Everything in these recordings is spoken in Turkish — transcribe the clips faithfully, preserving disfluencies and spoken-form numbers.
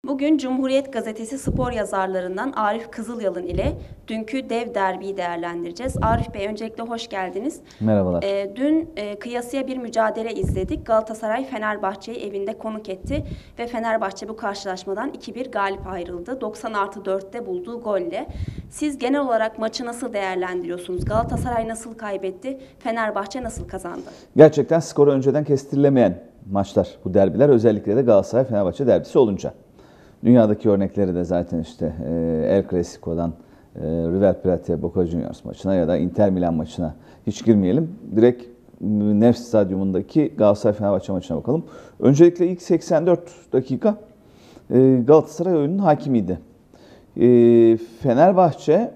Bugün Cumhuriyet Gazetesi spor yazarlarından Arif Kızılyalın ile dünkü dev derbiyi değerlendireceğiz. Arif Bey, öncelikle hoş geldiniz. Merhabalar. E, dün e, kıyasıya bir mücadele izledik. Galatasaray Fenerbahçe'yi evinde konuk etti ve Fenerbahçe bu karşılaşmadan iki bir galip ayrıldı. doksan artı dörtte bulduğu golle. Siz genel olarak maçı nasıl değerlendiriyorsunuz? Galatasaray nasıl kaybetti? Fenerbahçe nasıl kazandı? Gerçekten skoru önceden kestirilemeyen maçlar bu derbiler, özellikle de Galatasaray-Fenerbahçe derbisi olunca. Dünyadaki örnekleri de zaten işte El Clasico'dan River Plate Boca Juniors maçına ya da Inter Milan maçına hiç girmeyelim. Direkt Nefs Stadyumundaki Galatasaray-Fenerbahçe maçına bakalım. Öncelikle ilk seksen dört dakika Galatasaray oyunun hakimiydi. Fenerbahçe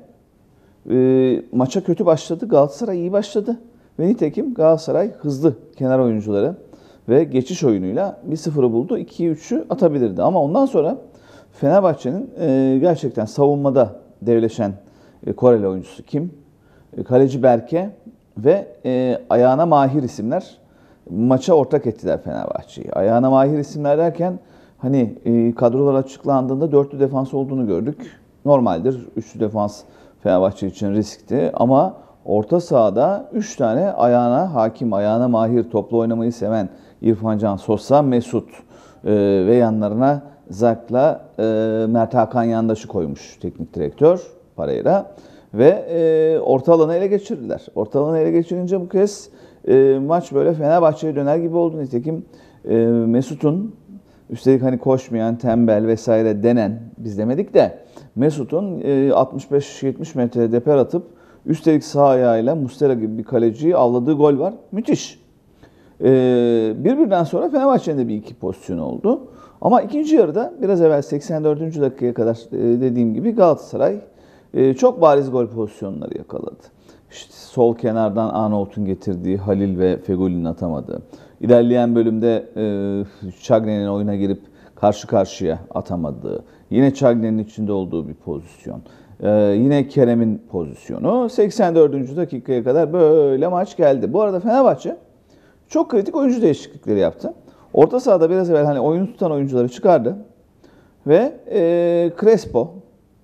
maça kötü başladı, Galatasaray iyi başladı. Ve nitekim Galatasaray hızlı kenar oyuncuları ve geçiş oyunuyla bir sıfırı buldu. ikiyi üçü atabilirdi. Ama ondan sonra Fenerbahçe'nin gerçekten savunmada devleşen Koreli oyuncusu Kim, kaleci Berke ve ayağına mahir isimler maça ortak ettiler Fenerbahçe'yi. Ayağına mahir isimler derken hani kadrolar açıklandığında dörtlü defans olduğunu gördük. Normaldir, üçlü defans Fenerbahçe için riskti ama orta sahada üç tane ayağına hakim, ayağına mahir, toplu oynamayı seven İrfan Can Sosa, Mesut e, ve yanlarına Zak'la e, Mert Hakan Yandaş'ı koymuş teknik direktör Parayra ve e, orta alanı ele geçirdiler. Orta alanı ele geçirince bu kez e, maç böyle Fenerbahçe'ye döner gibi oldu. Nitekim e, Mesut'un, üstelik hani koşmayan, tembel vesaire denen, biz demedik de Mesut'un e, altmış beş yetmiş metre deper atıp üstelik sağ ayağıyla Muslera gibi bir kaleciyi avladığı gol var. Müthiş. Ee, birbirinden sonra Fenerbahçe'nin de bir iki pozisyon oldu. Ama ikinci yarıda biraz evvel seksen dördüncü dakikaya kadar dediğim gibi Galatasaray e, çok bariz gol pozisyonları yakaladı. İşte sol kenardan Arnaut'un getirdiği Halil ve Fegoli'nin atamadığı. İlerleyen bölümde e, Cagney'in oyuna girip karşı karşıya atamadığı. Yine Cagney'in içinde olduğu bir pozisyon. Ee, yine Kerem'in pozisyonu. seksen dördüncü dakikaya kadar böyle maç geldi. Bu arada Fenerbahçe çok kritik oyuncu değişiklikleri yaptı. Orta sahada biraz evvel hani oyunu tutan oyuncuları çıkardı. Ve e, Crespo,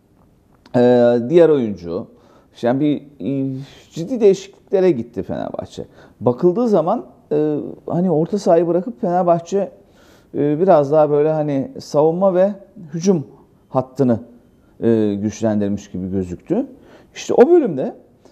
e, diğer oyuncu, yani bir e, ciddi değişikliklere gitti Fenerbahçe. Bakıldığı zaman e, hani orta sahayı bırakıp Fenerbahçe e, biraz daha böyle hani savunma ve hücum hattını e, güçlendirmiş gibi gözüktü. İşte o bölümde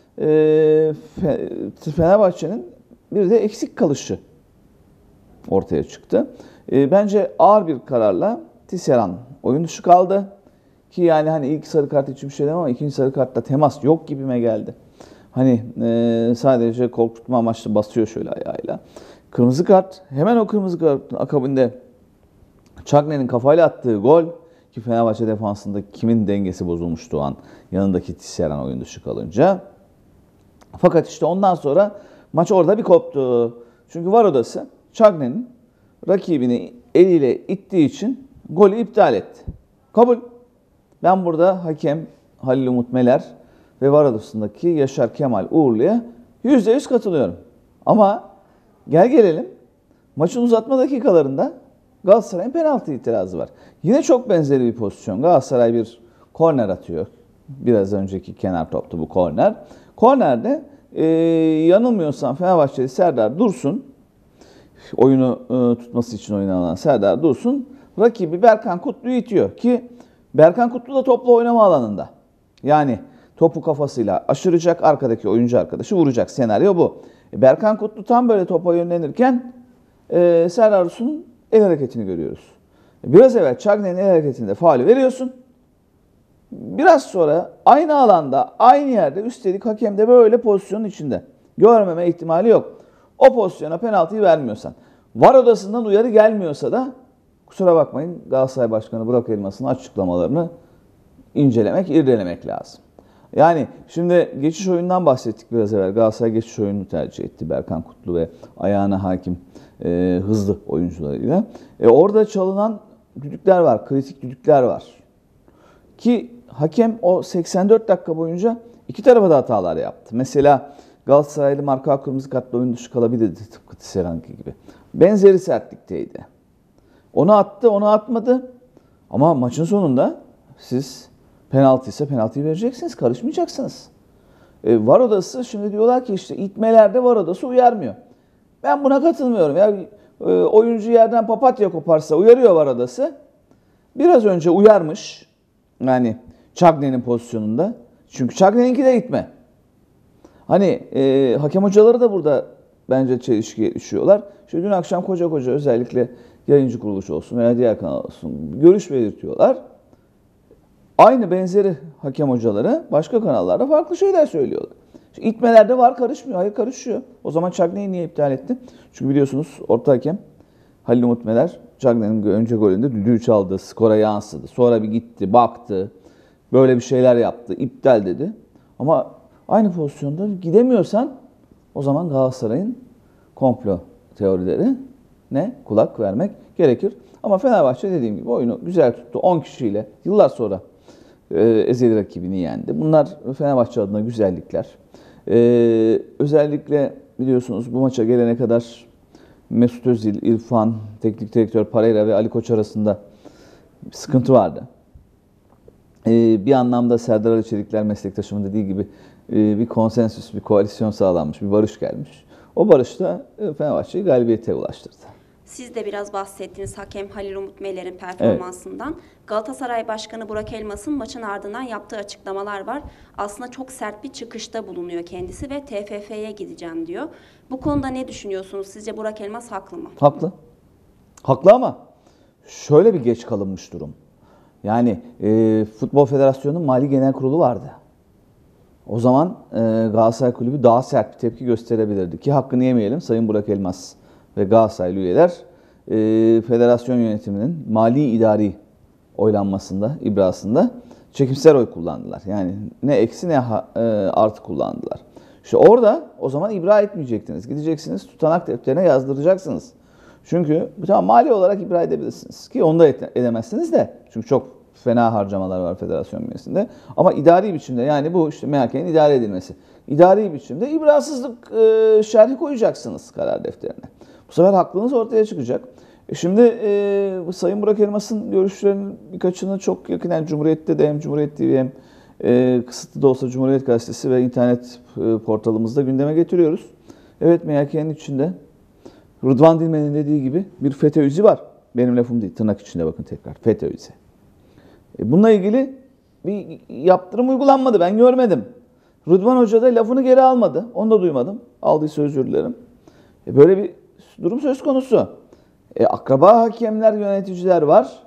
e, Fenerbahçe'nin bir de eksik kalışı ortaya çıktı. E, bence ağır bir kararla Tisserand oyun dışı kaldı. Ki yani hani ilk sarı kart için bir şey demem ama ikinci sarı kartta temas yok gibime geldi. Hani e, sadece korkutma amaçlı basıyor şöyle ayağıyla. Kırmızı kart, hemen o kırmızı kartın akabinde Cagney'in kafayla attığı gol, ki Fenerbahçe defansında kimin dengesi bozulmuştu o an, yanındaki Tisserand oyun dışı kalınca. Fakat işte ondan sonra maç orada bir koptu. Çünkü var odası Cagney'in rakibini eliyle ittiği için golü iptal etti. Kabul. Ben burada hakem Halil Umut Meler ve var odasındaki Yaşar Kemal Uğurlu'ya yüzde yüz katılıyorum. Ama gel gelelim maçın uzatma dakikalarında Galatasaray'ın penaltı itirazı var. Yine çok benzeri bir pozisyon. Galatasaray bir korner atıyor. Biraz önceki kenar toptu bu korner. Kornerde e, yanılmıyorsam Fenerbahçeli Serdar Dursun, oyunu e, tutması için oyuna alan Serdar Dursun, rakibi Berkan Kutlu'yu itiyor ki Berkan Kutlu da toplu oynama alanında. Yani topu kafasıyla aşıracak, arkadaki oyuncu arkadaşı vuracak. Senaryo bu. E, Berkan Kutlu tam böyle topa yönlenirken e, Serdar Dursun'un el hareketini görüyoruz. Biraz evvel Cagney'in el hareketinde faulü veriyorsun. Biraz sonra aynı alanda, aynı yerde, üstelik hakem de böyle pozisyonun içinde. Görmeme ihtimali yok. O pozisyona penaltıyı vermiyorsan, var odasından uyarı gelmiyorsa da kusura bakmayın, Galatasaray Başkanı Burak Elmas'ın açıklamalarını incelemek, irdelemek lazım. Yani şimdi geçiş oyunundan bahsettik biraz evvel. Galatasaray geçiş oyununu tercih etti. Berkan Kutlu ve ayağına hakim e, hızlı oyuncularıyla. E, orada çalınan düdükler var, kritik düdükler var. Ki hakem o seksen dört dakika boyunca iki tarafa da hatalar yaptı. Mesela Galatasaraylı marka kırmızı kartla oyun dışı kalabilirdi, tıpkı Tisserand gibi. Benzeri sertlikteydi. Onu attı, onu atmadı. Ama maçın sonunda siz penaltı ise penaltıyı vereceksiniz, karışmayacaksınız. E, VAR odası şimdi diyorlar ki işte itmelerde VAR odası uyarmıyor. Ben buna katılmıyorum. Ya e, oyuncu yerden papatya koparsa uyarıyor VAR odası. Biraz önce uyarmış. Yani Cagney'in pozisyonunda. Çünkü Cagney'inki de itme. Hani e, hakem hocaları da burada bence çelişkiye düşüyorlar. Şimdi dün akşam koca koca özellikle yayıncı kuruluş olsun veya diğer kanal olsun görüş belirtiyorlar. Aynı benzeri hakem hocaları başka kanallarda farklı şeyler söylüyorlar. İşte itmelerde var karışmıyor. Hayır karışıyor. O zaman Cagney'i niye iptal etti? Çünkü biliyorsunuz orta hakem Halil Umut Meler Cagney'in önce golünde düdüğü çaldı. Skora yansıdı. Sonra bir gitti baktı. Böyle bir şeyler yaptı. İptal dedi. Ama aynı pozisyonda gidemiyorsan o zaman Galatasaray'ın komplo teorileri ne? Kulak vermek gerekir. Ama Fenerbahçe dediğim gibi oyunu güzel tuttu. on kişiyle yıllar sonra e, ezeli rakibini yendi. Bunlar Fenerbahçe adına güzellikler. E, özellikle biliyorsunuz bu maça gelene kadar Mesut Özil, İrfan, teknik direktör Pereira ve Ali Koç arasında bir sıkıntı vardı. E, bir anlamda Serdar Ali Çelikler meslektaşımın dediği gibi e, bir konsensüs, bir koalisyon sağlanmış, bir barış gelmiş. O barış da e, Fenerbahçe'yi galibiyete ulaştırdı. Siz de biraz bahsettiğiniz hakem Halil Umut Meler'in performansından. Evet. Galatasaray Başkanı Burak Elmas'ın maçın ardından yaptığı açıklamalar var. Aslında çok sert bir çıkışta bulunuyor kendisi ve T F F'ye gideceğim diyor. Bu konuda ne düşünüyorsunuz? Sizce Burak Elmas haklı mı? Haklı. Haklı ama şöyle bir geç kalınmış durum. Yani e, Futbol Federasyonu'nun Mali Genel Kurulu vardı. O zaman e, Galatasaray Kulübü daha sert bir tepki gösterebilirdi. Ki hakkını yemeyelim Sayın Burak Elmas ve Galatasaraylı üyeler e, federasyon yönetiminin mali idari oylanmasında, ibrasında çekimsel oy kullandılar. Yani ne eksi ne ha, e, artı kullandılar. İşte orada o zaman ibra etmeyecektiniz. Gideceksiniz tutanak defterine yazdıracaksınız. Çünkü tamam mali olarak ibra edebilirsiniz. Ki onu da edemezsiniz de. Çünkü çok fena harcamalar var federasyon bünyesinde. Ama idari biçimde yani bu işte M H K'nin idare edilmesi. İdari biçimde ibrasızlık e, şerhi koyacaksınız karar defterine. Bu sefer haklınız ortaya çıkacak. E şimdi e, Sayın Burak Elmas'ın görüşlerinin birkaçını çok yakın, yani Cumhuriyet'te de hem Cumhuriyet T V hem e, kısıtlı da olsa Cumhuriyet Gazetesi ve internet e, portalımızda gündeme getiriyoruz. Evet, M H K'nin içinde Rıdvan Dilmen'in dediği gibi bir FETÖ'cü var. Benim lafım değil, tırnak içinde bakın tekrar, FETÖ'cü. E, bununla ilgili bir yaptırım uygulanmadı, ben görmedim. Rıdvan Hoca da lafını geri almadı, onu da duymadım. Aldıysa özür dilerim. E, böyle bir durum söz konusu. E, akraba hakemler, yöneticiler var.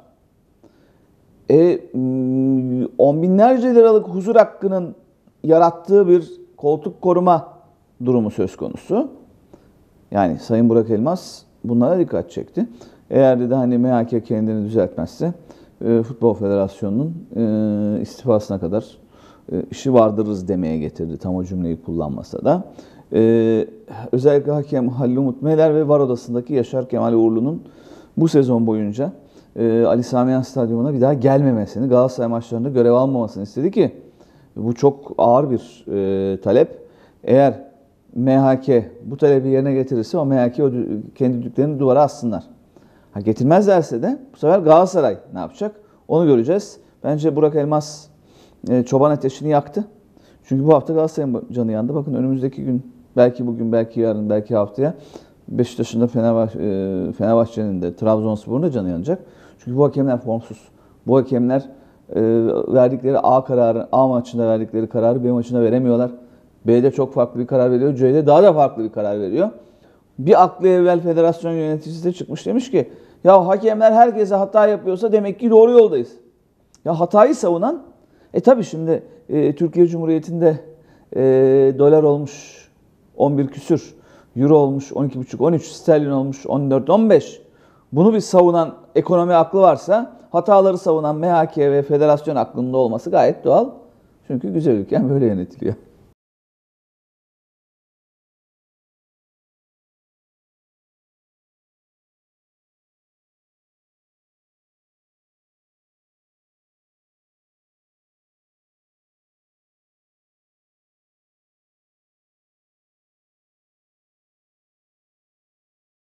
E, on binlerce liralık huzur hakkının yarattığı bir koltuk koruma durumu söz konusu. Yani Sayın Burak Elmas bunlara dikkat çekti. Eğer de hani M H K kendini düzeltmezse e, Futbol Federasyonu'nun e, istifasına kadar e, işi vardırırız demeye getirdi. Tam o cümleyi kullanmasa da. Ee, özellikle hakem Halil Umut Meler ve VAR odasındaki Yaşar Kemal Uğurlu'nun bu sezon boyunca e, Ali Sami Yen Stadyumu'na bir daha gelmemesini, Galatasaray maçlarında görev almamasını istedi ki bu çok ağır bir e, talep. Eğer M H K bu talebi yerine getirirse o M H K o kendi düdüklerini duvara assınlar. Ha, getirmezlerse de bu sefer Galatasaray ne yapacak? Onu göreceğiz. Bence Burak Elmas e, çoban ateşini yaktı. Çünkü bu hafta Galatasaray'ın canı yandı. Bakın önümüzdeki gün, belki bugün, belki yarın, belki haftaya Beşiktaş'ın da Fenerbahçe, Fenerbahçe'nin de Trabzonspor'un da canı yanacak. Çünkü bu hakemler formsuz. Bu hakemler e, verdikleri A kararı, A maçında verdikleri kararı B maçında veremiyorlar. B'de çok farklı bir karar veriyor. C'de daha da farklı bir karar veriyor. Bir aklı evvel federasyon yöneticisi de çıkmış, demiş ki ya hakemler herkese hata yapıyorsa demek ki doğru yoldayız. Ya hatayı savunan, e tabi şimdi e, Türkiye Cumhuriyeti'nde e, dolar olmuş on bir küsür, euro olmuş on iki buçuk on üç, sterlin olmuş on dört on beş. Bunu bir savunan ekonomi aklı varsa hataları savunan M H K ve federasyon aklında olması gayet doğal. Çünkü güzel ülken böyle yönetiliyor.